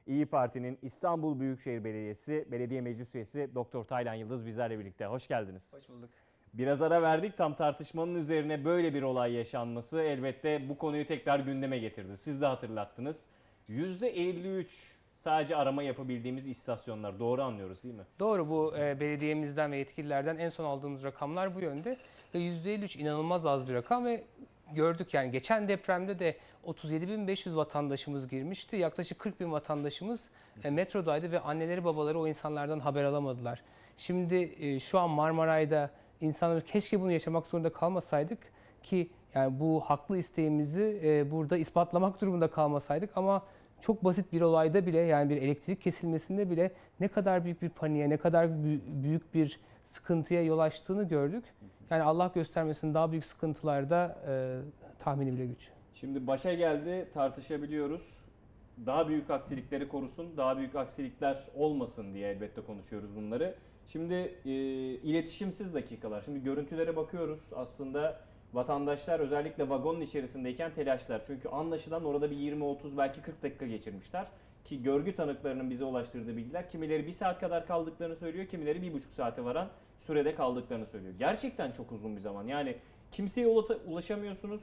İyi Parti'nin İstanbul Büyükşehir Belediyesi Belediye Meclis Üyesi Doktor Taylan Yıldız bizlerle birlikte. Hoş geldiniz. Hoş bulduk. Biraz ara verdik, tam tartışmanın üzerine böyle bir olay yaşanması elbette bu konuyu tekrar gündeme getirdi. Siz de hatırlattınız. %53 sadece arama yapabildiğimiz istasyonlar, doğru anlıyoruz değil mi? Doğru, bu belediyemizden ve yetkililerden en son aldığımız rakamlar bu yönde. Ve %53 inanılmaz az bir rakam ve gördük yani geçen depremde de 37.500 vatandaşımız girmişti. Yaklaşık 40.000 vatandaşımız metrodaydı ve anneleri babaları o insanlardan haber alamadılar. Şimdi şu an Marmaray'da insanlar keşke bunu yaşamak zorunda kalmasaydık ki yani bu haklı isteğimizi burada ispatlamak durumunda kalmasaydık ama çok basit bir olayda bile yani bir elektrik kesilmesinde bile ne kadar büyük bir paniğe, ne kadar büyük bir sıkıntıya yol açtığını gördük. Yani Allah göstermesin daha büyük sıkıntılarda tahmini bile güç. Şimdi başa geldi, tartışabiliyoruz. Daha büyük aksilikleri korusun, daha büyük aksilikler olmasın diye elbette konuşuyoruz bunları. Şimdi iletişimsiz dakikalar. Şimdi görüntülere bakıyoruz. Aslında vatandaşlar özellikle vagonun içerisindeyken telaşlar. Çünkü anlaşılan orada bir 20-30 belki 40 dakika geçirmişler. Ki görgü tanıklarının bize ulaştırdığı bilgiler kimileri 1 saat kadar kaldıklarını söylüyor, kimileri 1,5 saate varan sürede kaldıklarını söylüyor. Gerçekten çok uzun bir zaman. Yani kimseye ulaşamıyorsunuz.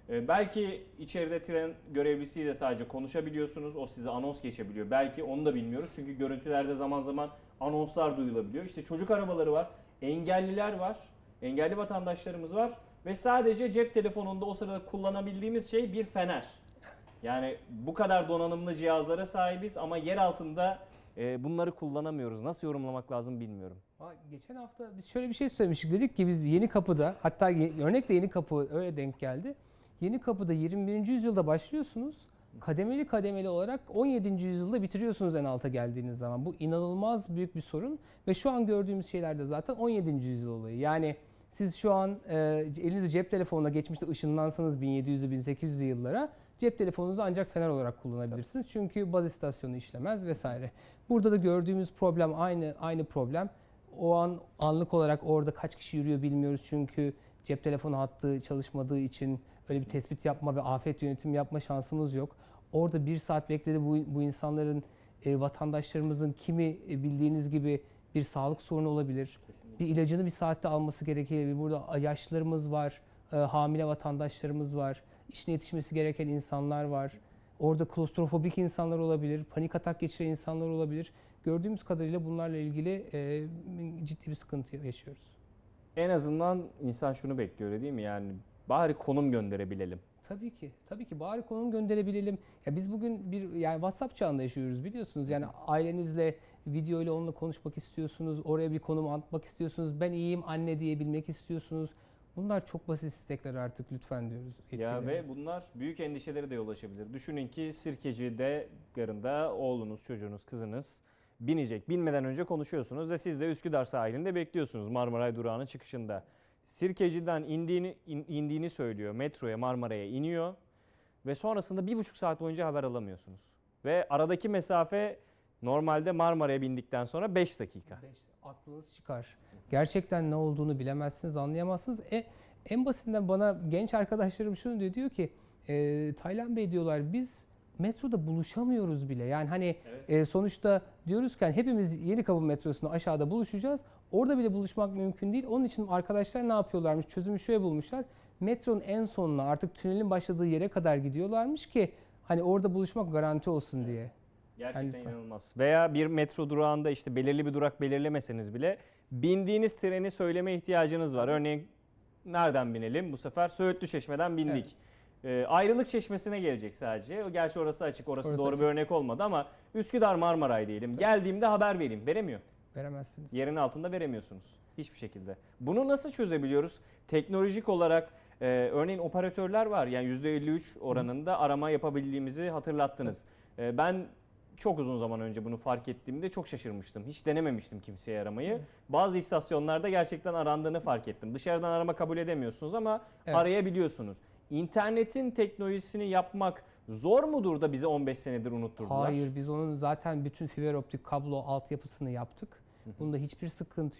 Belki içeride tren görevlisiyle sadece konuşabiliyorsunuz. O size anons geçebiliyor. Belki onu da bilmiyoruz. Çünkü görüntülerde zaman zaman anonslar duyulabiliyor. İşte çocuk arabaları var, engelliler var, engelli vatandaşlarımız var ve sadece cep telefonunda o sırada kullanabildiğimiz şey bir fener. Yani bu kadar donanımlı cihazlara sahibiz ama yer altında bunları kullanamıyoruz. Nasıl yorumlamak lazım bilmiyorum. Geçen hafta biz şöyle bir şey söylemiştik. Dedik ki biz Yenikapı'da, hatta örnek de Yenikapı öyle denk geldi. Yenikapı'da 21. yüzyılda başlıyorsunuz. Kademeli kademeli olarak 17. yüzyılda bitiriyorsunuz en alta geldiğiniz zaman. Bu inanılmaz büyük bir sorun ve şu an gördüğümüz şeyler de zaten 17. yüzyıl olayı. Yani siz şu an elinizde cep telefonuna geçmişte ışınlansanız 1700'lü 1800'lü yıllara cep telefonunuzu ancak fener olarak kullanabilirsiniz. Tabii. Çünkü baz istasyonu işlemez vesaire. Burada da gördüğümüz problem aynı problem. O an anlık olarak orada kaç kişi yürüyor bilmiyoruz çünkü cep telefonu hattı çalışmadığı için öyle bir tespit yapma ve afet yönetimi yapma şansımız yok. Orada 1 saat bekledi bu insanların, vatandaşlarımızın kimi bildiğiniz gibi bir sağlık sorunu olabilir. Kesinlikle. Bir ilacını 1 saatte alması gerekebilir. Burada yaşlılarımız var, hamile vatandaşlarımız var, işine yetişmesi gereken insanlar var. Orada klostrofobik insanlar olabilir, panik atak geçiren insanlar olabilir. Gördüğümüz kadarıyla bunlarla ilgili ciddi bir sıkıntı yaşıyoruz. En azından insan şunu bekliyor değil mi? Yani bari konum gönderebilelim. Tabii ki. Tabii ki bari konum gönderebilelim. Ya biz bugün yani WhatsApp çağında yaşıyoruz biliyorsunuz. Yani ailenizle video ile onunla konuşmak istiyorsunuz. Oraya bir konum atmak istiyorsunuz. Ben iyiyim anne diyebilmek istiyorsunuz. Bunlar çok basit istekler artık lütfen diyoruz. Ya ve bunlar büyük endişelere de yol açabilir. Düşünün ki Sirkeci'de garında oğlunuz, çocuğunuz, kızınız binecek. Binmeden önce konuşuyorsunuz ve siz de Üsküdar sahilinde bekliyorsunuz Marmaray durağının çıkışında. Sirkeci'den indiğini söylüyor. Metroya, Marmaray'a iniyor ve sonrasında 1,5 saat boyunca haber alamıyorsunuz. Ve aradaki mesafe normalde Marmaray'a bindikten sonra 5 dakika. Aklınız çıkar. Gerçekten ne olduğunu bilemezsiniz, anlayamazsınız. En basitinden bana genç arkadaşlarım şunu diyor ki Taylan Bey diyorlar biz metroda buluşamıyoruz bile. Yani hani evet. Sonuçta diyoruz ki hani hepimiz Yenikapı metrosunda aşağıda buluşacağız. Orada bile buluşmak mümkün değil. Onun için arkadaşlar ne yapıyorlarmış? Çözümü şöyle bulmuşlar. Metronun en sonuna artık tünelin başladığı yere kadar gidiyorlarmış ki hani orada buluşmak garanti olsun diye. Evet. Gerçekten yani inanılmaz. Veya bir metro durağında işte belirli bir durak belirlemeseniz bile bindiğiniz treni söyleme ihtiyacınız var. Örneğin nereden binelim? Bu sefer Söğütlü Çeşme'den bindik. Evet. Ayrılık Çeşmesi'ne gelecek sadece. Gerçi orası açık. Orası doğru açık. Bir örnek olmadı ama Üsküdar Marmaray diyelim. Tabii. Geldiğimde haber vereyim. Veremiyor. Veremezsiniz. Yerin altında veremiyorsunuz. Hiçbir şekilde. Bunu nasıl çözebiliyoruz? Teknolojik olarak örneğin operatörler var. Yani %53 oranında arama yapabildiğimizi hatırlattınız. Ben çok uzun zaman önce bunu fark ettiğimde çok şaşırmıştım. Hiç denememiştim kimseye aramayı. Bazı istasyonlarda gerçekten arandığını fark ettim. Dışarıdan arama kabul edemiyorsunuz ama arayabiliyorsunuz. İnternetin teknolojisini yapmak zor mudur da bize 15 senedir unutturdular? Hayır, biz onun zaten bütün fiber optik kablo altyapısını yaptık. Bunda hiçbir sıkıntı yok.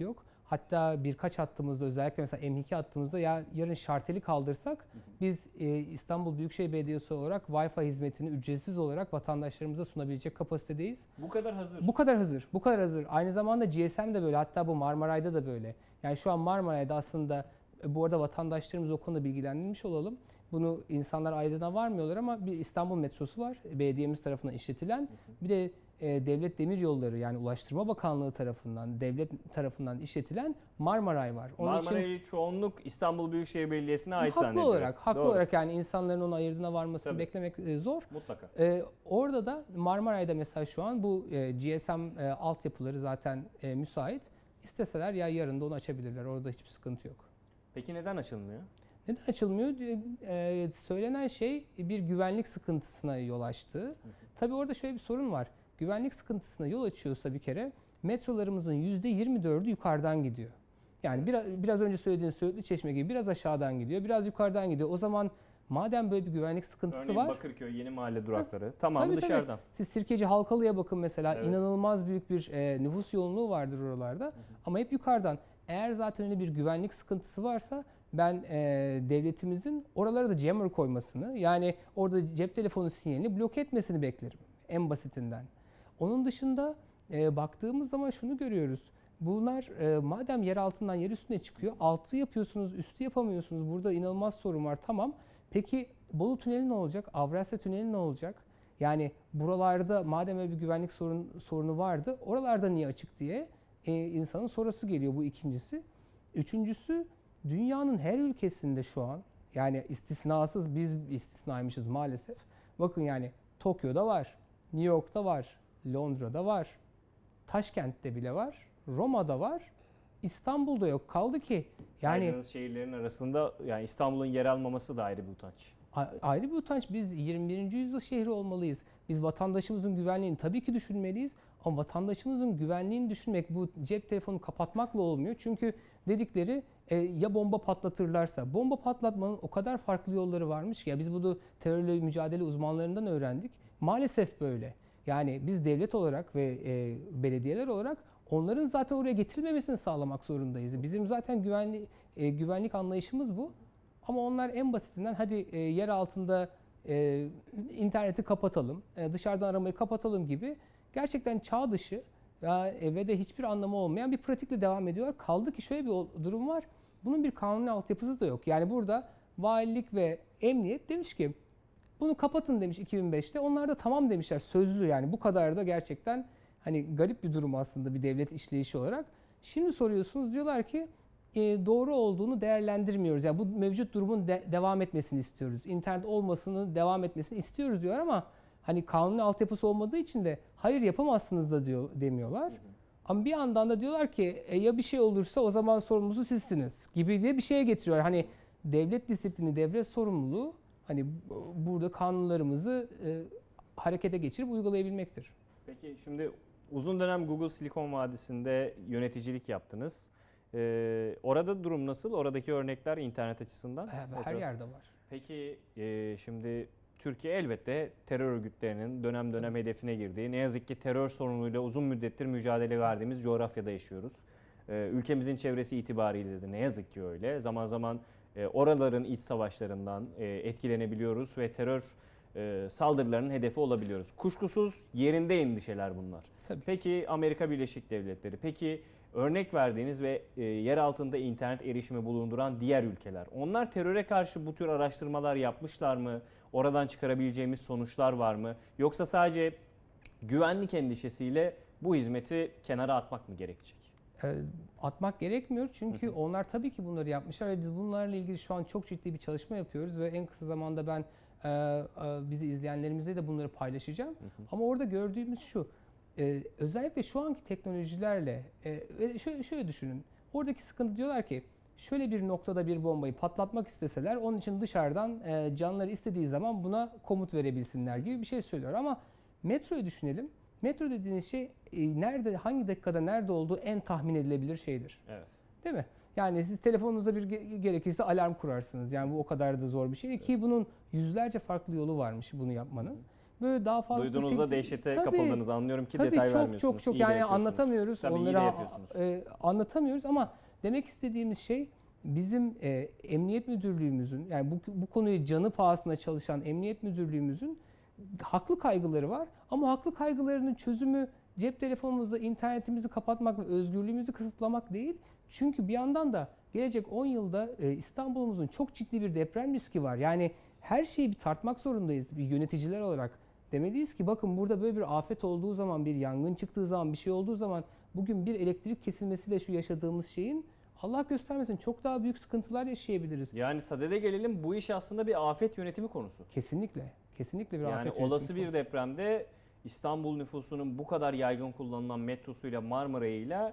Hatta birkaç hattımızda, özellikle mesela M2 hattımızda ya yarın şarteli kaldırsak biz İstanbul Büyükşehir Belediyesi olarak Wi-Fi hizmetini ücretsiz olarak vatandaşlarımıza sunabilecek kapasitedeyiz. Bu kadar hazır. Bu kadar hazır, bu kadar hazır. Aynı zamanda GSM de böyle, hatta bu Marmaray'da da böyle. Yani şu an Marmaray'da aslında, bu arada vatandaşlarımız o konuda bilgilendirilmiş olalım. Bunu insanlar aydına varmıyorlar ama bir İstanbul metrosu var, belediyemiz tarafından işletilen. Bir de Devlet Demiryolları, yani Ulaştırma Bakanlığı tarafından, devlet tarafından işletilen Marmaray var. Onun Marmaray'ı çoğunluk İstanbul Büyükşehir Belediyesi'ne ait haklı zannediyor. olarak, haklı Doğru. olarak yani insanların onu ayırdına varmasını Tabii. beklemek zor. Mutlaka. Orada da Marmaray'da mesela şu an bu GSM altyapıları zaten müsait. İsteseler ya yarın da onu açabilirler. Orada hiçbir sıkıntı yok. Peki neden açılmıyor? Neden açılmıyor? Söylenen şey bir güvenlik sıkıntısına yol açtığı. Tabii orada şöyle bir sorun var. Güvenlik sıkıntısına yol açıyorsa bir kere metrolarımızın %24'ü yukarıdan gidiyor. Yani biraz önce söylediğiniz Söğütlü Çeşme gibi biraz aşağıdan gidiyor, biraz yukarıdan gidiyor. O zaman madem böyle bir güvenlik sıkıntısı Örneğin var. Bakırköy, Yeni Mahalle durakları. Tamamı Tabii, tabii. dışarıdan. Siz Sirkeci Halkalı'ya bakın mesela, Evet. inanılmaz büyük bir nüfus yoğunluğu vardır oralarda. Ama hep yukarıdan. Eğer zaten öyle bir güvenlik sıkıntısı varsa ben devletimizin oralara da jammer koymasını, yani orada cep telefonu sinyalini bloke etmesini beklerim en basitinden. Onun dışında baktığımız zaman şunu görüyoruz. Bunlar madem yer altından yer üstüne çıkıyor, altı yapıyorsunuz, üstü yapamıyorsunuz. Burada inanılmaz sorun var, tamam. Peki Bolu Tüneli ne olacak? Avrasya Tüneli ne olacak? Yani buralarda madem öyle bir güvenlik sorunu vardı, oralarda niye açık diye insanın sorusu geliyor, bu ikincisi. Üçüncüsü, dünyanın her ülkesinde şu an, yani istisnasız biz istisnaymışız maalesef. Bakın yani Tokyo'da var, New York'ta var, Londra'da var, Taşkent'te bile var, Roma'da var, İstanbul'da yok. Kaldı ki yani Saydığınız şehirlerin arasında yani İstanbul'un yer almaması da ayrı bir utanç. ayrı bir utanç. Biz 21. yüzyıl şehri olmalıyız. Biz vatandaşımızın güvenliğini tabii ki düşünmeliyiz. Ama vatandaşımızın güvenliğini düşünmek bu cep telefonu kapatmakla olmuyor. Çünkü dedikleri ya bomba patlatırlarsa. Bomba patlatmanın o kadar farklı yolları varmış ki. Ya biz bunu terörle mücadele uzmanlarından öğrendik. Maalesef böyle. Yani biz devlet olarak ve belediyeler olarak onların zaten oraya getirilmemesini sağlamak zorundayız. Bizim zaten güvenlik anlayışımız bu. Ama onlar en basitinden hadi yer altında interneti kapatalım, dışarıdan aramayı kapatalım gibi gerçekten çağ dışı ve de hiçbir anlamı olmayan bir pratikle devam ediyor. Kaldı ki şöyle bir durum var. Bunun bir kanuni altyapısı da yok. Yani burada valilik ve emniyet demiş ki bunu kapatın demiş 2005'te. Onlar da tamam demişler, sözlü yani. Bu kadar da gerçekten hani garip bir durum aslında bir devlet işleyişi olarak. Şimdi soruyorsunuz, diyorlar ki doğru olduğunu değerlendirmiyoruz. Yani bu mevcut durumun devam etmesini istiyoruz. İnternet olmasını devam etmesini istiyoruz diyor ama hani kanuni altyapısı olmadığı için de hayır yapamazsınız da diyor, demiyorlar. Ama bir yandan da diyorlar ki ya bir şey olursa o zaman sorumlusu sizsiniz gibi diye bir şeye getiriyor. Hani devlet disiplini, devlet sorumluluğu hani burada kanunlarımızı harekete geçirip uygulayabilmektir. Peki şimdi uzun dönem Google Silikon Vadisi'nde yöneticilik yaptınız. Orada durum nasıl? Oradaki örnekler internet açısından? Her yerde var. Peki şimdi Türkiye elbette terör örgütlerinin dönem dönem hedefine girdiği, ne yazık ki terör sorunuyla uzun müddettir mücadele verdiğimiz coğrafyada yaşıyoruz. Ülkemizin çevresi itibariyle de ne yazık ki öyle. Zaman zaman oraların iç savaşlarından etkilenebiliyoruz ve terör saldırılarının hedefi olabiliyoruz. Kuşkusuz yerinde endişeler bunlar. Tabii. Peki Amerika Birleşik Devletleri, peki örnek verdiğiniz ve yer altında internet erişimi bulunduran diğer ülkeler, onlar teröre karşı bu tür araştırmalar yapmışlar mı? Oradan çıkarabileceğimiz sonuçlar var mı? Yoksa sadece güvenlik endişesiyle bu hizmeti kenara atmak mı gerekecek? Atmak gerekmiyor çünkü onlar tabii ki bunları yapmışlar ve biz bunlarla ilgili şu an çok ciddi bir çalışma yapıyoruz ve en kısa zamanda ben bizi izleyenlerimizle de bunları paylaşacağım. Ama orada gördüğümüz şu, özellikle şu anki teknolojilerle şöyle düşünün. Oradaki sıkıntı, diyorlar ki şöyle bir noktada bir bombayı patlatmak isteseler onun için dışarıdan canları istediği zaman buna komut verebilsinler gibi bir şey söylüyor. Ama metroyu düşünelim. Metro dediğiniz şey nerede, hangi dakikada nerede olduğu en tahmin edilebilir şeydir. Evet. Değil mi? Yani siz telefonunuzda bir gerekirse alarm kurarsınız. Yani bu o kadar da zor bir şey ki bunun yüzlerce farklı yolu varmış bunu yapmanın. böyle daha fazla Duyduğunuzda dehşete Tabii, kapıldınız. Anlıyorum ki tabii detay çok vermiyorsunuz. çok İyi de yani yapıyorsunuz. anlatamıyoruz. Tabii iyi de Onları yapıyorsunuz. anlatamıyoruz ama demek istediğimiz şey bizim Emniyet Müdürlüğümüzün, yani bu konuyu canı pahasına çalışan Emniyet Müdürlüğümüzün haklı kaygıları var ama haklı kaygılarının çözümü cep telefonumuzda internetimizi kapatmak ve özgürlüğümüzü kısıtlamak değil. Çünkü bir yandan da gelecek 10 yılda İstanbul'umuzun çok ciddi bir deprem riski var. Yani her şeyi bir tartmak zorundayız bir yöneticiler olarak. Demeliyiz ki bakın burada böyle bir afet olduğu zaman, bir yangın çıktığı zaman, bir şey olduğu zaman bugün bir elektrik kesilmesiyle şu yaşadığımız şeyin Allah göstermesin çok daha büyük sıkıntılar yaşayabiliriz. Yani sadede gelelim, bu iş aslında bir afet yönetimi konusu. Kesinlikle. Kesinlikle bir Yani afet yönetimi olası bir konusu. depremde İstanbul nüfusunun bu kadar yaygın kullanılan metrosuyla, Marmaray'ıyla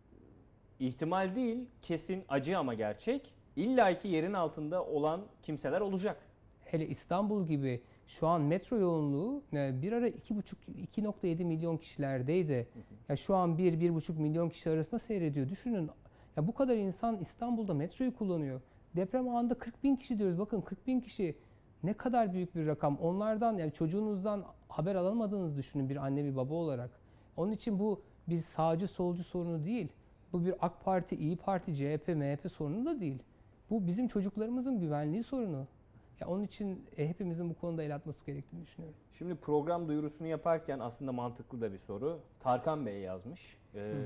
ihtimal değil, kesin acı ama gerçek. İlla ki yerin altında olan kimseler olacak. Hele İstanbul gibi şu an metro yoğunluğu bir ara 2,5-2,7 milyon kişilerdeydi. Ya şu an 1-1,5 milyon kişi arasında seyrediyor. Düşünün ya bu kadar insan İstanbul'da metroyu kullanıyor. Deprem anında 40 bin kişi diyoruz. Bakın 40 bin kişi ne kadar büyük bir rakam. Onlardan yani çocuğunuzdan haber alamadığınızı düşünün bir anne bir baba olarak. Onun için bu bir sağcı solcu sorunu değil. Bu bir AK Parti, İyi Parti, CHP, MHP sorunu da değil. Bu bizim çocuklarımızın güvenliği sorunu. Ya onun için hepimizin bu konuda el atması gerektiğini düşünüyorum. Şimdi program duyurusunu yaparken aslında mantıklı da bir soru. Tarkan Bey yazmış.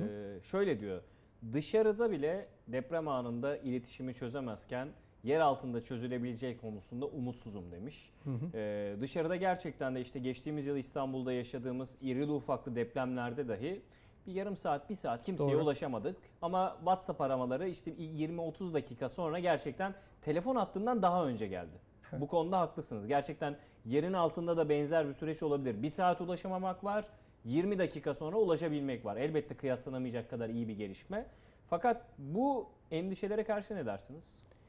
Şöyle diyor. Dışarıda bile deprem anında iletişimi çözemezken yer altında çözülebileceği konusunda umutsuzum demiş. Dışarıda gerçekten de işte geçtiğimiz yıl İstanbul'da yaşadığımız irili ufaklı depremlerde dahi bir yarım saat, bir saat kimseye Doğru. ulaşamadık. Ama WhatsApp aramaları işte 20-30 dakika sonra gerçekten telefon hattından daha önce geldi. Bu konuda haklısınız. Gerçekten yerin altında da benzer bir süreç olabilir. Bir saat ulaşamamak var, 20 dakika sonra ulaşabilmek var. Elbette kıyaslanamayacak kadar iyi bir gelişme. Fakat bu endişelere karşı ne dersiniz?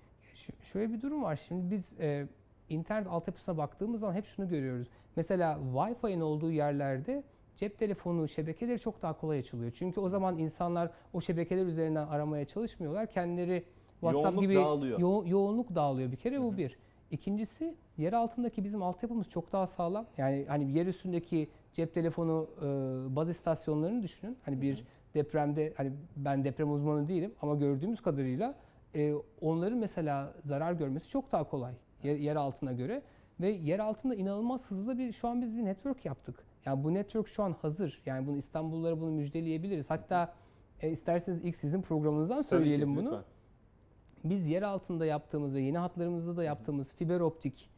Şöyle bir durum var. Şimdi biz internet altyapısına baktığımız zaman hep şunu görüyoruz. Mesela Wi-Fi'nin olduğu yerlerde cep telefonu şebekeleri çok daha kolay açılıyor. Çünkü o zaman insanlar o şebekeler üzerinden aramaya çalışmıyorlar. Kendileri WhatsApp Yoğunluk gibi dağılıyor. yoğunluk dağılıyor bir kere bu bir. İkincisi yer altındaki bizim altyapımız çok daha sağlam. Yani hani yer üstündeki cep telefonu baz istasyonlarını düşünün. Hani bir depremde hani ben deprem uzmanı değilim ama gördüğümüz kadarıyla onların mesela zarar görmesi çok daha kolay yer altına göre ve yer altında inanılmaz hızlı şu an biz bir network yaptık. Yani bu network şu an hazır. Yani bunu İstanbullulara bunu müjdeleyebiliriz. Hatta isterseniz ilk sizin programınızdan söyleyelim Tabii ki, bunu. lütfen. Biz yer altında yaptığımız ve yeni hatlarımızda da yaptığımız fiber optik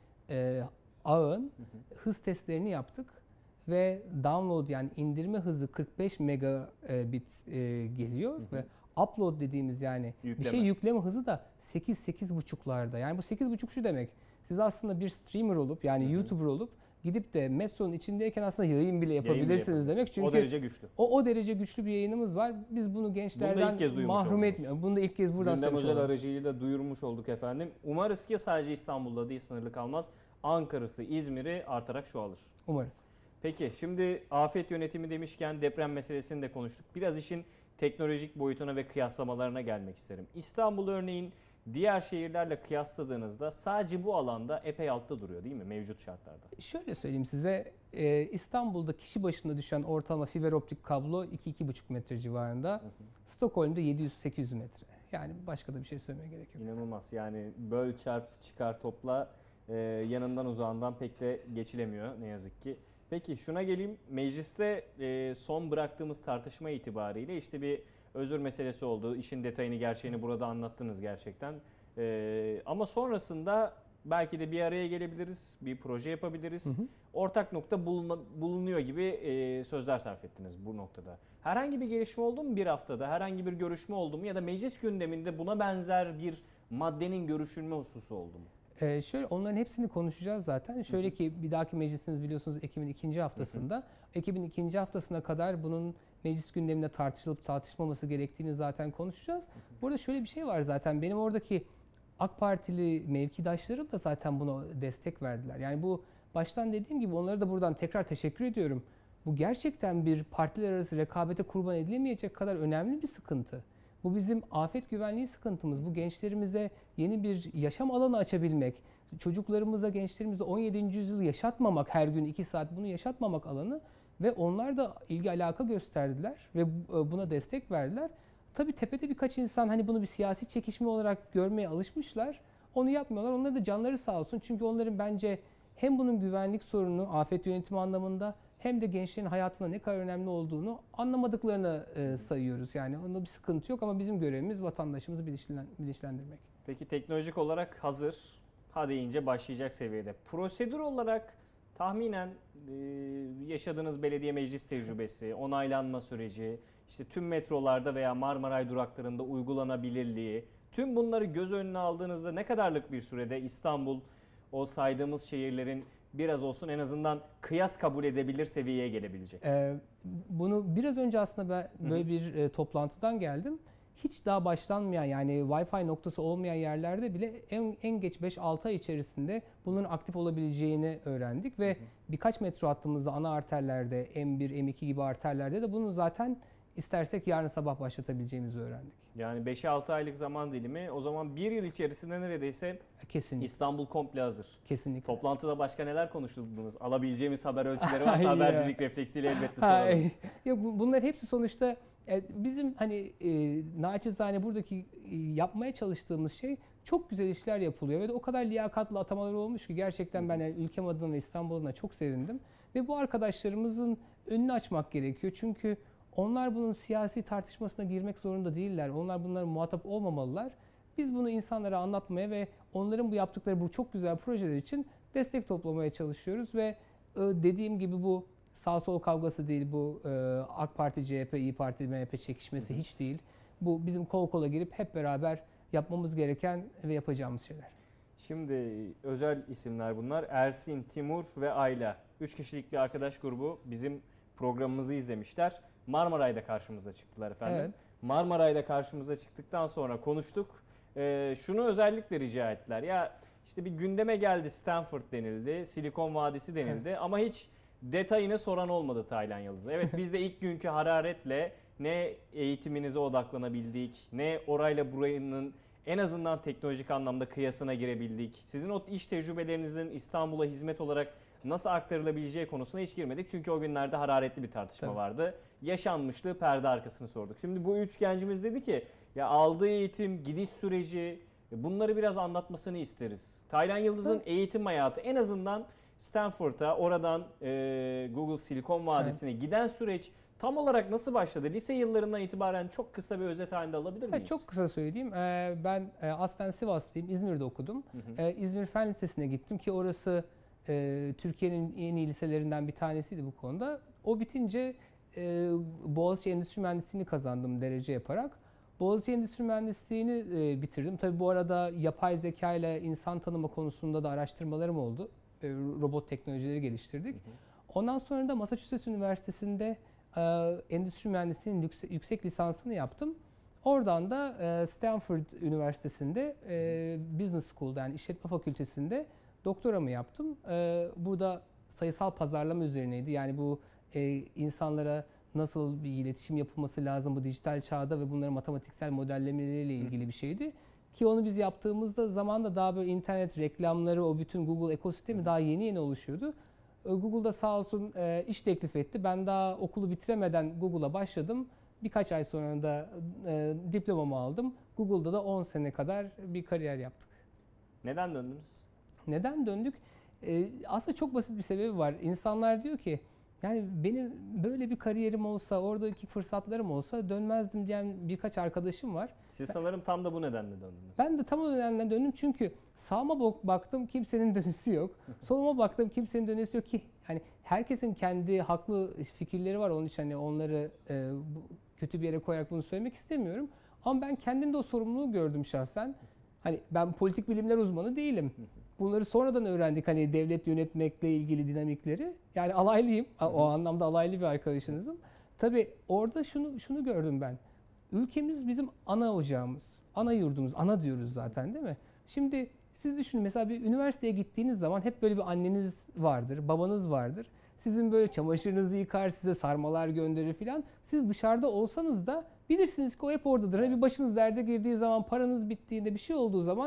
ağın hız testlerini yaptık ve download yani indirme hızı 45 megabit geliyor ve upload dediğimiz yani bir şey yükleme hızı da 8-8,5'larda. Yani bu 8,5 şu demek. Siz aslında bir streamer olup yani YouTuber olup gidip de metronun içindeyken aslında yayın bile yapabilirsiniz demek. Çünkü o derece güçlü. O derece güçlü bir yayınımız var. Biz bunu gençlerden mahrum etmiyoruz. Bunu da ilk kez buradan Gündem söylemiş özel olalım. aracıyla duyurmuş olduk efendim. Umarız ki sadece İstanbul'da değil, sınırlı kalmaz. Ankara'sı, İzmir'i artarak çoğalır. Umarız. Peki şimdi afet yönetimi demişken deprem meselesini de konuştuk. Biraz işin teknolojik boyutuna ve kıyaslamalarına gelmek isterim. İstanbul örneğin diğer şehirlerle kıyasladığınızda sadece bu alanda epey altta duruyor değil mi mevcut şartlarda? Şöyle söyleyeyim size, İstanbul'da kişi başına düşen ortalama fiber optik kablo 2-2,5 metre civarında. Stockholm'da 700-800 metre. Yani başka da bir şey söylemeye gerek yok. İnanılmaz yani böl çarp çıkar topla yanından uzağından pek de geçilemiyor ne yazık ki. Peki şuna geleyim, mecliste son bıraktığımız tartışma itibariyle işte bir özür meselesi oldu. İşin detayını, gerçeğini burada anlattınız gerçekten. Ama sonrasında belki de bir araya gelebiliriz, bir proje yapabiliriz. Ortak nokta bulunuyor gibi sözler sarf ettiniz bu noktada. Herhangi bir gelişme oldu mu bir haftada? Herhangi bir görüşme oldu mu? Ya da meclis gündeminde buna benzer bir maddenin görüşülme hususu oldu mu? Şöyle onların hepsini konuşacağız zaten. Şöyle ki bir dahaki meclisimiz biliyorsunuz Ekim'in ikinci haftasında. Ekim'in ikinci haftasına kadar bunun meclis gündeminde tartışılıp tartışmaması gerektiğini zaten konuşacağız. Burada şöyle bir şey var zaten. Benim oradaki AK Partili mevkidaşlarım da zaten buna destek verdiler. Yani bu baştan dediğim gibi onlara da buradan tekrar teşekkür ediyorum. Bu gerçekten bir partiler arası rekabete kurban edilemeyecek kadar önemli bir sıkıntı. Bu bizim afet güvenliği sıkıntımız. Bu gençlerimize yeni bir yaşam alanı açabilmek. çocuklarımıza, gençlerimize 17. yüzyılı yaşatmamak, her gün 2 saat bunu yaşatmamak alanı ve onlar da ilgi alaka gösterdiler ve buna destek verdiler. Tabii tepede birkaç insan hani bunu bir siyasi çekişme olarak görmeye alışmışlar. Onu yapmıyorlar. Onların da canları sağ olsun. Çünkü onların bence hem bunun güvenlik sorunu, afet yönetimi anlamında hem de gençlerin hayatında ne kadar önemli olduğunu anlamadıklarını sayıyoruz. Yani onda bir sıkıntı yok ama bizim görevimiz vatandaşımızı bilinçlendirmek. Peki teknolojik olarak hazır, ha deyince başlayacak seviyede. Prosedür olarak tahminen yaşadığınız belediye meclis tecrübesi, onaylanma süreci, işte tüm metrolarda veya Marmaray duraklarında uygulanabilirliği, tüm bunları göz önüne aldığınızda ne kadarlık bir sürede İstanbul, o saydığımız şehirlerin biraz olsun en azından kıyas kabul edebilir seviyeye gelebilecek? Bunu biraz önce aslında ben böyle bir toplantıdan geldim. Hiç daha başlanmayan yani Wi-Fi noktası olmayan yerlerde bile en geç 5-6 ay içerisinde bunun aktif olabileceğini öğrendik ve birkaç metro hattımızda ana arterlerde M1, M2 gibi arterlerde de bunu zaten istersek yarın sabah başlatabileceğimizi öğrendik. Yani 5-6 aylık zaman dilimi, o zaman bir yıl içerisinde neredeyse Kesinlikle. İstanbul komple hazır. Kesinlikle. Toplantıda başka neler konuşuldunuz? Alabileceğimiz haber ölçüleri varsa Ay ya. habercilik refleksiyle elbette soralım. Yok bunlar hepsi sonuçta bizim hani naçizane buradaki yapmaya çalıştığımız şey çok güzel işler yapılıyor ve de o kadar liyakatlı atamalar olmuş ki gerçekten ben yani ülkem adına ve İstanbul adına çok sevindim. Ve bu arkadaşlarımızın önünü açmak gerekiyor çünkü onlar bunun siyasi tartışmasına girmek zorunda değiller. Onlar bunlara muhatap olmamalılar. Biz bunu insanlara anlatmaya ve onların bu yaptıkları bu çok güzel projeler için destek toplamaya çalışıyoruz ve dediğim gibi bu sağ sol kavgası değil, bu AK Parti, CHP, İYİ Parti, MHP çekişmesi hiç değil. Bu bizim kol kola girip hep beraber yapmamız gereken ve yapacağımız şeyler. Şimdi özel isimler bunlar. Ersin, Timur ve Ayla. 3 kişilik bir arkadaş grubu bizim programımızı izlemişler. Marmaray'da karşımıza çıktılar efendim. Evet. Marmaray'da karşımıza çıktıktan sonra konuştuk. Şunu özellikle rica ettiler. Ya işte bir gündeme geldi, Stanford denildi, Silikon Vadisi denildi ama hiç detayını soran olmadı Taylan Yıldız'a. Evet biz de ilk günkü hararetle ne eğitiminize odaklanabildik, ne orayla buranın en azından teknolojik anlamda kıyasına girebildik. Sizin o iş tecrübelerinizin İstanbul'a hizmet olarak nasıl aktarılabileceği konusuna hiç girmedik. Çünkü o günlerde hararetli bir tartışma Tabii. vardı. Yaşanmışlığı perde arkasını sorduk. Şimdi bu üç gencimiz dedi ki ya aldığı eğitim, gidiş süreci bunları biraz anlatmasını isteriz. Taylan Yıldız'ın eğitim hayatı en azından Stanford'a, oradan Google Silikon Vadisi'ne giden süreç tam olarak nasıl başladı? Lise yıllarından itibaren çok kısa bir özet halinde alabilir miyiz? Çok kısa söyleyeyim. Ben aslen Sivaslıyım. İzmir'de okudum. İzmir Fen Lisesi'ne gittim ki orası Türkiye'nin en iyi liselerinden bir tanesiydi bu konuda. O bitince Boğaziçi Endüstri Mühendisliğini kazandım derece yaparak. Boğaziçi Endüstri Mühendisliğini bitirdim. Tabii bu arada yapay zeka ile insan tanıma konusunda da araştırmalarım oldu. Robot teknolojileri geliştirdik. Ondan sonra da Massachusetts Üniversitesi'nde endüstri mühendisliğinin yüksek lisansını yaptım. Oradan da Stanford Üniversitesi'nde Business School'da yani işletme fakültesinde doktoramı yaptım. Burada sayısal pazarlama üzerineydi. Yani bu insanlara nasıl bir iletişim yapılması lazım bu dijital çağda ve bunların matematiksel modellemeleriyle ilgili bir şeydi. Ki onu biz yaptığımızda zamanda daha böyle internet reklamları, o bütün Google ekosistemi daha yeni oluşuyordu. Google'da sağ olsun iş teklif etti. Ben daha okulu bitiremeden Google'a başladım. Birkaç ay sonra da diplomamı aldım. Google'da da 10 sene kadar bir kariyer yaptık. Neden döndünüz? Neden döndük? Aslında çok basit bir sebebi var. İnsanlar diyor ki yani benim böyle bir kariyerim olsa, oradaki fırsatlarım olsa dönmezdim diyen birkaç arkadaşım var. Siz sanırım tam da bu nedenle döndünüz. Ben de tam o nedenden döndüm çünkü sağıma baktım kimsenin dönüşü yok. Soluma baktım kimsenin dönüşü yok ki hani herkesin kendi haklı fikirleri var. Onun için hani onları kötü bir yere koyarak bunu söylemek istemiyorum. Ama ben kendimde o sorumluluğu gördüm şahsen. Hani ben politik bilimler uzmanı değilim. Bunları sonradan öğrendik hani devlet yönetmekle ilgili dinamikleri. Yani alaylıyım. O anlamda alaylı bir arkadaşınızım. Tabii orada şunu gördüm ben. Ülkemiz bizim ana ocağımız, ana yurdumuz, ana diyoruz zaten değil mi? Şimdi siz düşünün mesela bir üniversiteye gittiğiniz zaman hep böyle bir anneniz vardır, babanız vardır. Sizin böyle çamaşırınızı yıkar, size sarmalar gönderir filan. Siz dışarıda olsanız da bilirsiniz ki o hep oradadır. Hani bir başınız derde girdiği zaman, paranız bittiğinde, bir şey olduğu zaman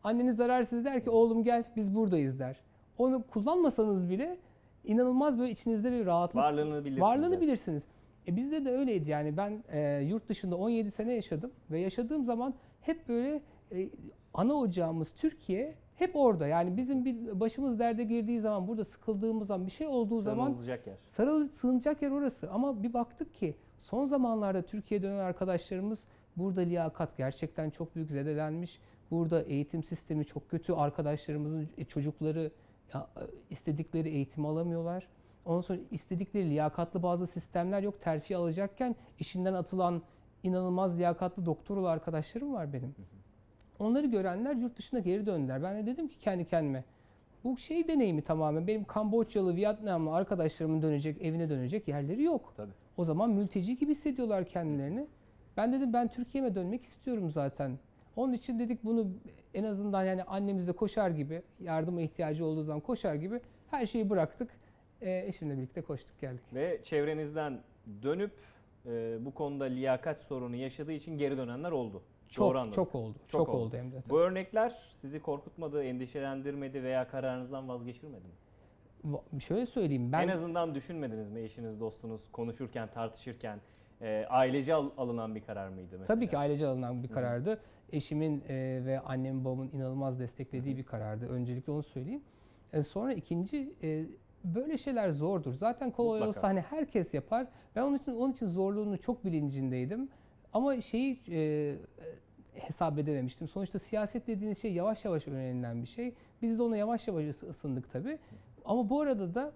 Anneniz arar sizi der ki oğlum gel biz buradayız der. Onu kullanmasanız bile inanılmaz böyle içinizde bir rahatlık. Varlığını bilirsiniz. Varlığını evet. bilirsiniz. Bizde de öyleydi yani ben yurt dışında 17 sene yaşadım ve yaşadığım zaman hep böyle ana ocağımız Türkiye hep orada. Yani bizim bir başımız derde girdiği zaman burada sıkıldığımız zaman bir şey olduğu zaman Sığınılacak yer. sığınacak yer orası. Ama bir baktık ki son zamanlarda Türkiye'ye dönen arkadaşlarımız burada liyakat gerçekten çok büyük zedelenmiş. Burada eğitim sistemi çok kötü. Arkadaşlarımızın çocukları istedikleri eğitimi alamıyorlar. Ondan sonra istedikleri liyakatlı bazı sistemler yok. Terfi alacakken işinden atılan inanılmaz liyakatlı doktoralı arkadaşlarım var benim. Onları görenler yurt dışına geri döndüler. Ben de dedim ki kendi kendime bu şey deneyimi tamamen benim Kamboçyalı, Vietnamlı arkadaşlarımın dönecek, evine dönecek yerleri yok. Tabii. O zaman mülteci gibi hissediyorlar kendilerini. Ben dedim ben Türkiye'me dönmek istiyorum zaten. Onun için dedik bunu en azından yani annemizle koşar gibi, yardıma ihtiyacı olduğu zaman koşar gibi her şeyi bıraktık. Eşimle birlikte koştuk geldik. Ve çevrenizden dönüp bu konuda liyakat sorunu yaşadığı için geri dönenler oldu. Doğru anladım. Çok oldu. Çok Çok oldu. oldu hem de. Bu örnekler sizi korkutmadı, endişelendirmedi veya kararınızdan vazgeçirmedi mi? Şöyle söyleyeyim ben En azından düşünmediniz mi eşiniz, dostunuz konuşurken, tartışırken ailece alınan bir karar mıydı mesela? tabii ki ailece alınan bir karardı. Eşimin ve annemin babamın inanılmaz desteklediği bir karardı. Öncelikle onu söyleyeyim. Sonra ikinci böyle şeyler zordur. Zaten kolay Mutlaka. olsa hani herkes yapar. Ben onun için zorluğunu çok bilincindeydim. Ama şeyi hesap edememiştim. Sonuçta siyaset dediğiniz şey yavaş yavaş öğrenilen bir şey. Biz de ona yavaş yavaş ısındık tabii. Ama bu arada da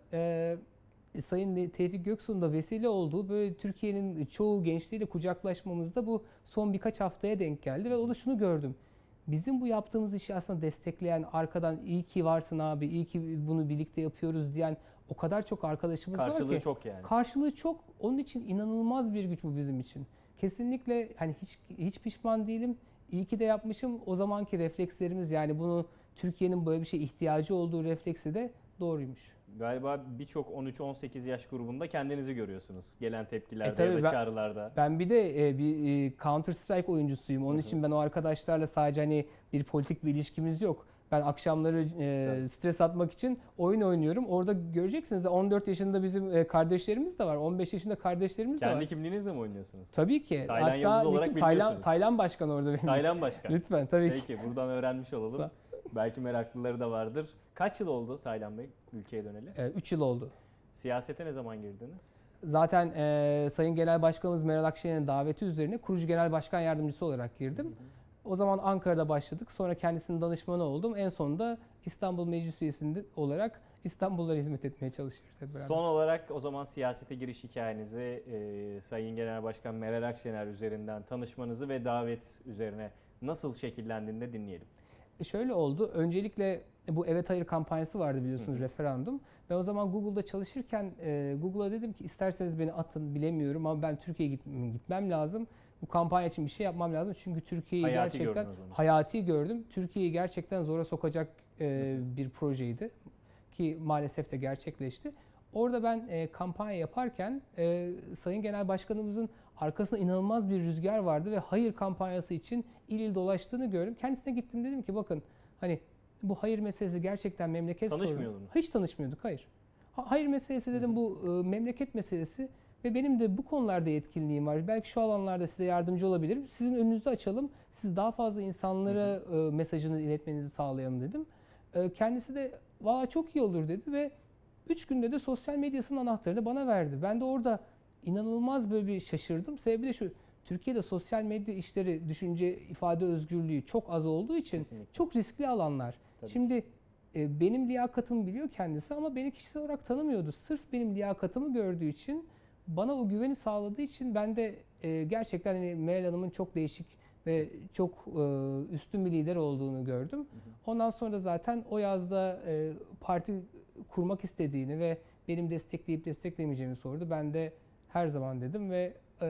Sayın Tevfik Göksu'nun da vesile olduğu böyle Türkiye'nin çoğu gençliğiyle kucaklaşmamızda bu son birkaç haftaya denk geldi ve o da şunu gördüm. Bizim bu yaptığımız işi aslında destekleyen, arkadan iyi ki varsın abi, iyi ki bunu birlikte yapıyoruz diyen o kadar çok arkadaşımız var ki. Karşılığı çok yani. Karşılığı çok. Onun için inanılmaz bir güç bu bizim için. Kesinlikle hani hiç pişman değilim. İyi ki de yapmışım. O zamanki reflekslerimiz yani bunu Türkiye'nin böyle bir şeye ihtiyacı olduğu refleksi de doğruymuş. Galiba birçok 13-18 yaş grubunda kendinizi görüyorsunuz. Gelen tepkilerde tabii ya da ben- çağrılarda. Ben bir de bir Counter Strike oyuncusuyum. Onun için ben o arkadaşlarla sadece hani bir politik bir ilişkimiz yok. Ben akşamları Tabii. stres atmak için oyun oynuyorum. Orada göreceksiniz 14 yaşında bizim kardeşlerimiz de var. 15 yaşında kardeşlerimiz de var. Kendi kimliğinizle mi oynuyorsunuz? Tabii ki. Taylan Yıldız olarak biliyorsunuz. Taylan Başkan orada benim. Taylan Başkan. Lütfen tabii ki. Peki buradan öğrenmiş olalım. Sağ- Belki meraklıları da vardır. Kaç yıl oldu Taylan Bey ülkeye döneli? 3 yıl oldu. Siyasete ne zaman girdiniz? Zaten Sayın Genel Başkanımız Meral Akşener'in daveti üzerine kurucu genel başkan yardımcısı olarak girdim. O zaman Ankara'da başladık. Sonra kendisinin danışmanı oldum. En sonunda İstanbul Meclis Üyesi olarak İstanbullulara hizmet etmeye çalışıyoruz hep beraber. Son olarak o zaman siyasete giriş hikayenizi Sayın Genel Başkan Meral Akşener üzerinden tanışmanızı ve davet üzerine nasıl şekillendiğini de dinleyelim. Şöyle oldu. Öncelikle bu evet hayır kampanyası vardı biliyorsunuz referandum. Ve o zaman Google'da çalışırken Google'a dedim ki isterseniz beni atın bilemiyorum ama ben Türkiye'ye gitmem lazım. Bu kampanya için bir şey yapmam lazım. Çünkü Türkiye'yi Hayati gerçekten gördünüz onu. hayati gördüm. Türkiye'yi gerçekten zora sokacak bir projeydi. Ki maalesef de gerçekleşti. Orada ben kampanya yaparken Sayın Genel Başkanımızın arkasında inanılmaz bir rüzgar vardı ve hayır kampanyası için il il dolaştığını gördüm. Kendisine gittim dedim ki bakın hani bu hayır meselesi gerçekten memleket sorunu. Tanışmıyordunuz. Hiç tanışmıyorduk hayır. Hayır meselesi dedim bu memleket meselesi ve benim de bu konularda yetkinliğim var. Belki şu alanlarda size yardımcı olabilirim. Sizin önünüzü açalım. Siz daha fazla insanlara mesajını iletmenizi sağlayalım dedim. Kendisi de valla çok iyi olur dedi ve 3 günde de sosyal medyasının anahtarını bana verdi. Ben de orada inanılmaz böyle bir şaşırdım. Sebebi de şu, Türkiye'de sosyal medya işleri, düşünce, ifade özgürlüğü çok az olduğu için Kesinlikle. çok riskli alanlar. Tabii. Şimdi benim liyakatımı biliyor kendisi ama beni kişisel olarak tanımıyordu. Sırf benim liyakatımı gördüğü için, bana o güveni sağladığı için ben de gerçekten hani Meral Hanım'ın çok değişik ve çok üstün bir lider olduğunu gördüm. Ondan sonra da zaten o yazda parti kurmak istediğini ve benim destekleyip desteklemeyeceğimi sordu. Ben de her zaman dedim ve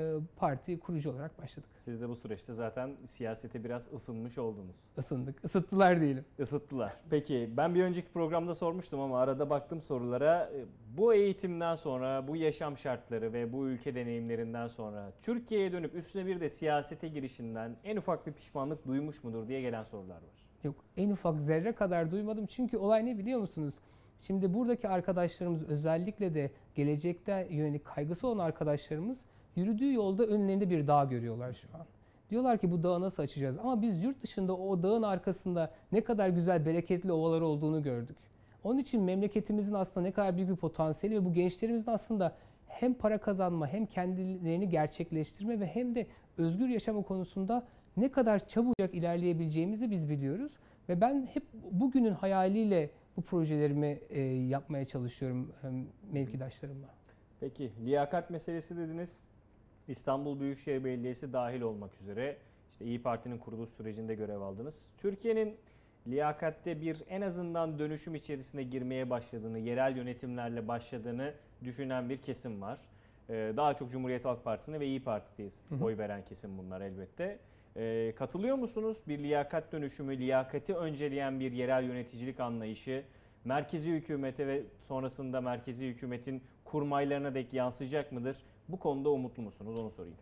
parti kurucu olarak başladık. Siz de bu süreçte zaten siyasete biraz ısınmış oldunuz. Isındık. Isıttılar diyelim. Isıttılar. Peki ben bir önceki programda sormuştum ama arada baktım sorulara. Bu eğitimden sonra, bu yaşam şartları ve bu ülke deneyimlerinden sonra Türkiye'ye dönüp üstüne bir de siyasete girişinden en ufak bir pişmanlık duymuş mudur diye gelen sorular var. Yok, en ufak zerre kadar duymadım. Çünkü olay ne biliyor musunuz? Şimdi buradaki arkadaşlarımız, özellikle de gelecekte yönelik kaygısı olan arkadaşlarımız, yürüdüğü yolda önlerinde bir dağ görüyorlar şu an. Diyorlar ki bu dağı nasıl açacağız? Ama biz yurt dışında o dağın arkasında ne kadar güzel, bereketli ovalar olduğunu gördük. Onun için memleketimizin aslında ne kadar büyük bir potansiyeli ve bu gençlerimizin aslında hem para kazanma, hem kendilerini gerçekleştirme ve hem de özgür yaşama konusunda ne kadar çabucak ilerleyebileceğimizi biz biliyoruz. Ve ben hep bugünün hayaliyle bu projelerimi yapmaya çalışıyorum mevkidaşlarımla. Peki, liyakat meselesi dediniz. İstanbul Büyükşehir Belediyesi dahil olmak üzere işte İYİ Parti'nin kuruluş sürecinde görev aldınız. Türkiye'nin liyakatte bir en azından dönüşüm içerisine girmeye başladığını, yerel yönetimlerle başladığını düşünen bir kesim var. Daha çok Cumhuriyet Halk Partisi'ne ve İYİ Parti'deyiz oy veren kesim bunlar elbette. Katılıyor musunuz? Bir liyakat dönüşümü, liyakati önceleyen bir yerel yöneticilik anlayışı, merkezi hükümete ve sonrasında merkezi hükümetin kurmaylarına dek yansıyacak mıdır? Bu konuda umutlu musunuz? Onu sorayım.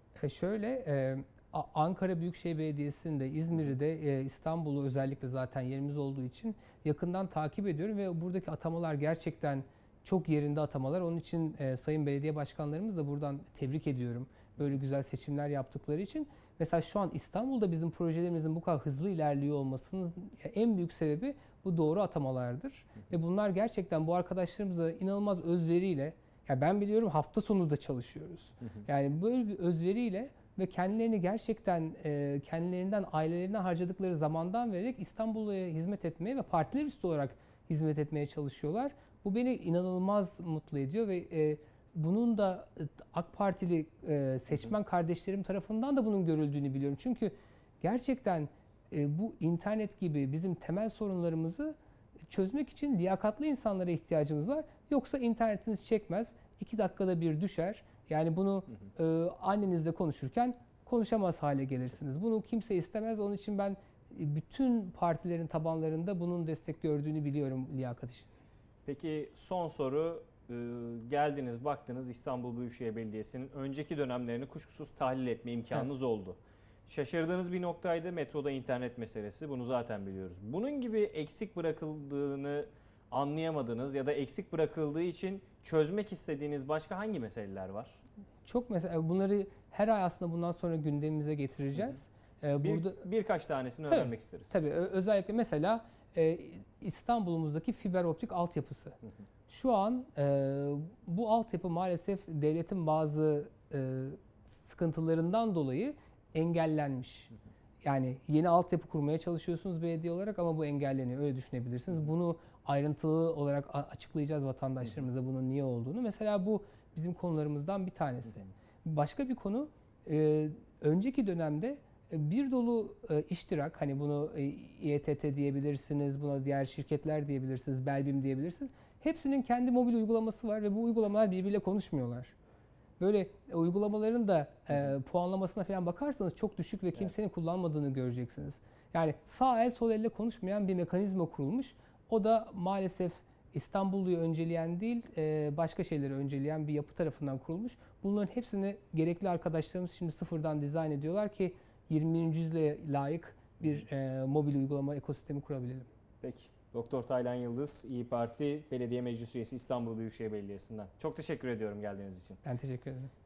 Ankara Büyükşehir Belediyesi'nde, İzmir'de, İstanbul'u özellikle zaten yerimiz olduğu için yakından takip ediyorum ve buradaki atamalar gerçekten çok yerinde atamalar. Onun için sayın belediye başkanlarımız da buradan tebrik ediyorum. Böyle güzel seçimler yaptıkları için. Mesela şu an İstanbul'da bizim projelerimizin bu kadar hızlı ilerliyor olmasının en büyük sebebi bu doğru atamalardır. Ve bunlar gerçekten bu arkadaşlarımızla inanılmaz özveriyle, ya ben biliyorum hafta sonu da çalışıyoruz. Yani böyle bir özveriyle ve kendilerini gerçekten kendilerinden, ailelerine harcadıkları zamandan vererek İstanbul'a hizmet etmeye ve partiler üstü olarak hizmet etmeye çalışıyorlar. Bu beni inanılmaz mutlu ediyor ve bunun da AK Partili seçmen kardeşlerim tarafından da bunun görüldüğünü biliyorum. Çünkü gerçekten bu internet gibi bizim temel sorunlarımızı çözmek için liyakatlı insanlara ihtiyacımız var. Yoksa internetiniz çekmez, 2 dakikada bir düşer. Yani bunu annenizle konuşurken konuşamaz hale gelirsiniz. Bunu kimse istemez. Onun için ben bütün partilerin tabanlarında bunun destek gördüğünü biliyorum liyakat için. Peki son soru. Geldiniz, baktınız İstanbul Büyükşehir Belediyesi'nin önceki dönemlerini kuşkusuz tahlil etme imkanınız oldu. Şaşırdığınız bir noktaydı metroda internet meselesi. Bunu zaten biliyoruz. Bunun gibi eksik bırakıldığını anlayamadığınız ya da eksik bırakıldığı için çözmek istediğiniz başka hangi meseleler var? Çok mesela bunları her ay aslında bundan sonra gündemimize getireceğiz. Birkaç tanesini öğrenmek isteriz. Tabii özellikle mesela İstanbul'umuzdaki fiber optik altyapısı. Şu an bu altyapı maalesef devletin bazı sıkıntılarından dolayı engellenmiş. Yani yeni altyapı kurmaya çalışıyorsunuz belediye olarak ama bu engelleniyor. Öyle düşünebilirsiniz. Bunu ayrıntılı olarak açıklayacağız vatandaşlarımıza bunun niye olduğunu. Mesela bu bizim konularımızdan bir tanesi. Başka bir konu, önceki dönemde bir dolu iştirak, hani bunu İETT diyebilirsiniz, buna diğer şirketler diyebilirsiniz, Belbim diyebilirsiniz. Hepsinin kendi mobil uygulaması var ve bu uygulamalar birbiriyle konuşmuyorlar. Böyle uygulamaların da puanlamasına falan bakarsanız çok düşük ve kimsenin kullanmadığını göreceksiniz. Yani sağ el sol elle konuşmayan bir mekanizma kurulmuş. O da maalesef İstanbullu'yu önceleyen değil, başka şeyleri önceleyen bir yapı tarafından kurulmuş. Bunların hepsini gerekli arkadaşlarımız şimdi sıfırdan dizayn ediyorlar ki 21. yüzyıla layık bir mobil uygulama ekosistemi kurabilelim. Peki. Doktor Taylan Yıldız, İYİ Parti Belediye Meclis Üyesi İstanbul Büyükşehir Belediyesi'nden. Çok teşekkür ediyorum geldiğiniz için. Ben teşekkür ederim.